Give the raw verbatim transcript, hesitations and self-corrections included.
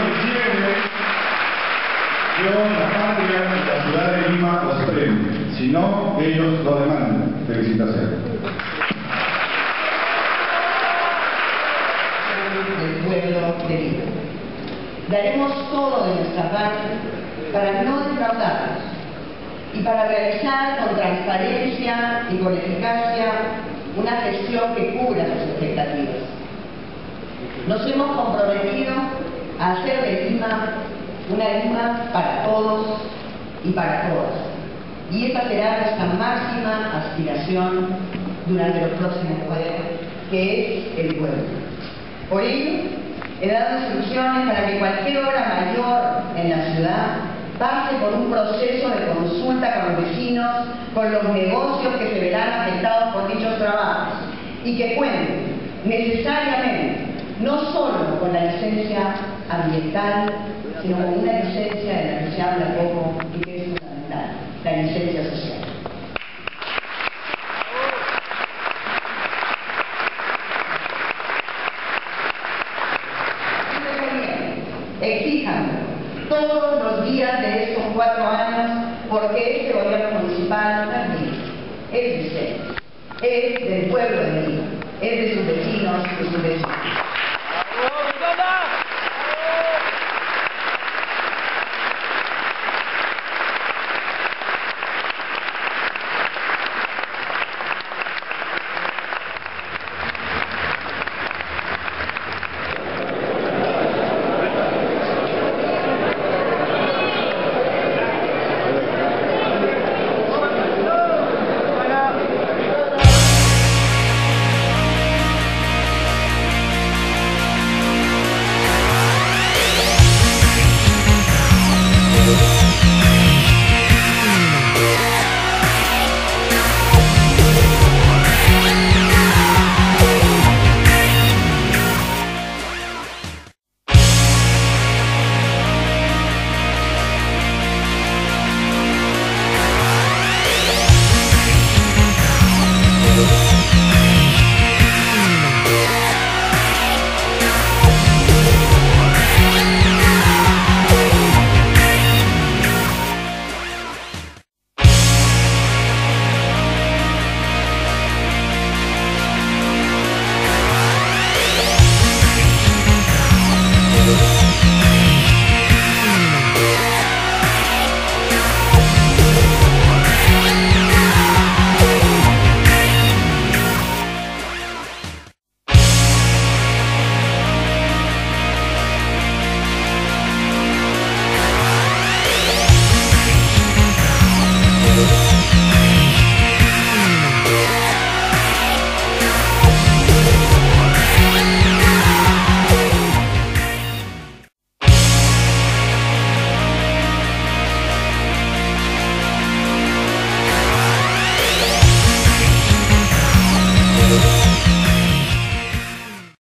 diciembre, yo, la patria y la ciudad de Lima los premien. Si no, ellos lo demandan. Felicitaciones. Del pueblo de Lima. Daremos todo de nuestra parte para no defraudarnos y para realizar con transparencia y con eficacia una gestión que cubra sus expectativas. Nos hemos comprometido a hacer de Lima una Lima para todos y para todas. Y esa será nuestra máxima aspiración durante los próximos juegos, que es el pueblo. Por ello, he dado instrucciones para que cualquier obra mayor en la ciudad pase por un proceso de consulta con los vecinos, con los negocios que se verán afectados por dichos trabajos y que cuenten necesariamente no solo con la licencia ambiental, sino con una licencia de la que se habla poco y que es fundamental, la licencia social. Exíjanlo todos los días de estos cuatro años, porque este gobierno municipal no es mío, es de ustedes, es del pueblo de Lima, es de sus vecinos y sus vecinos.